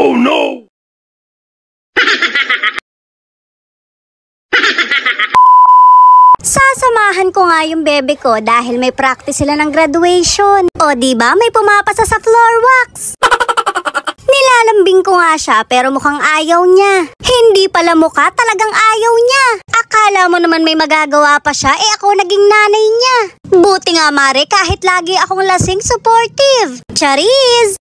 Oh no! Sasamahan ko nga yung bebe ko dahil may practice sila ng graduation. O diba may pumapasa sa floor wax? Nilalambing ko nga siya pero mukhang ayaw niya. Hindi pala mukha, talagang ayaw niya. Akala mo naman may magagawa pa siya, ako naging nanay niya. Buti nga mare, kahit lagi akong lasing, supportive. Charis!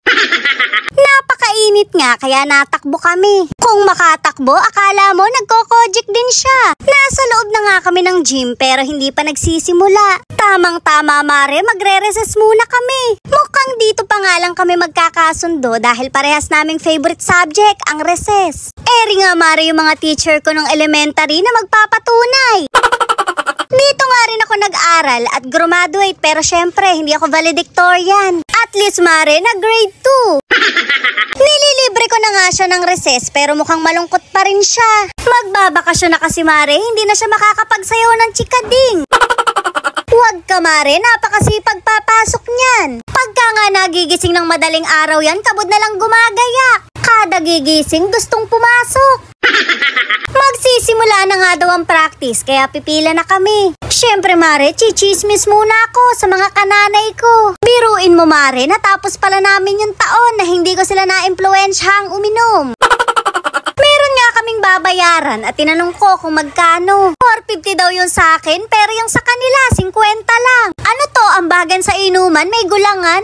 Napakainit nga kaya natakbo kami. Kung makatakbo, akala mo nagko-kojik din siya. Nasa loob na nga kami ng gym pero hindi pa nagsisimula. Tamang-tama mare, magre-recess muna kami. Mukhang dito pa nga lang kami magkakasundo dahil parehas naming favorite subject, ang recess. Eri nga mare yung mga teacher ko nung elementary na magpapatunay. Dito nga rin ako nag-aral at graduate pero syempre hindi ako valedictorian. At least mare, nag-grade 2. Nililibre ko na nga siya ng recess pero mukhang malungkot pa rin siya. Magbabakasyon na kasi mare, hindi na siya makakapagsayaw ng chikading. Huwag ka mare, napakasipag papasok niyan. Pagka nga nagigising ng madaling araw yan, kabod na lang gumagaya. Kada gigising, gustong pumasok. Magsisimula na nga daw ang practice, kaya pipila na kami. Syempre mare, chichismis muna ako sa mga kananay ko. Biruin mo mare, natapos pala namin yung taon na hindi ko sila na-impluensyahang uminom. Meron nga kaming babayaran at tinanong ko kung magkano. 450 daw yun sa akin pero yung sa kanila 50 lang. Ano to, ambagan sa inuman, may gulangan?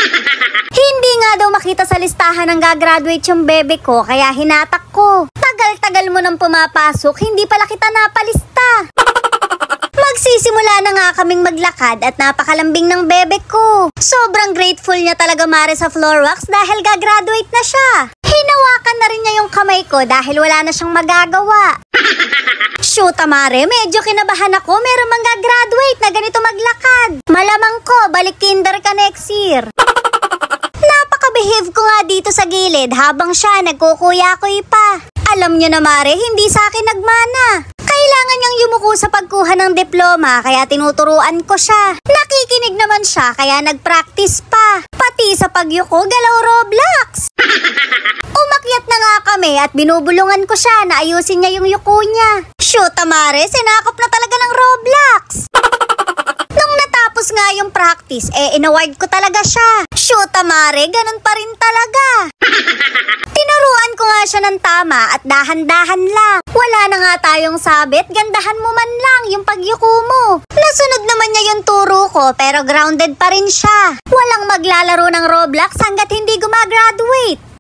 Hindi nga daw makita sa listahan ng gagraduate yung bebe ko kaya hinatak ko. Tagal-tagal mo nang pumapasok, hindi pala kita napalista. Magsisimula na nga kaming maglakad at napakalambing ng bebe ko. Sobrang grateful niya talaga mare sa floor wax dahil gagraduate na siya. Hinawakan na rin niya yung kamay ko dahil wala na siyang magagawa. Shoot mare, medyo kinabahan ako, meron mang gagraduate na ganito maglakad. Malamang ko, balik kinder ka next year. Napaka-behave ko nga dito sa gilid habang siya nagkukuya-kuy pa. Alam niyo na mare, hindi sa akin nagmana. Kailangan niyang yumuko sa pagkuha ng diploma kaya tinuturuan ko siya. Nakikinig naman siya kaya nagpractice pa. Pati sa pagyuko, galaw Roblox. Umakyat na nga kami at binubulungan ko siya na ayusin niya yung yuko niya. Shoot mare, sinakop na talaga ng Roblox. Nung natapos nga yung practice, inaward ko talaga siya. Shoot mare, ganun pa rin talaga. Tinuruan ko nga siya ng tama at dahan-dahan lang. Wala na nga tayong sabit, gandahan mo man lang yung pagyuko mo. Nasunod naman niya yung turo ko pero grounded pa rin siya. Walang maglalaro ng Roblox hanggat hindi gumagraduate.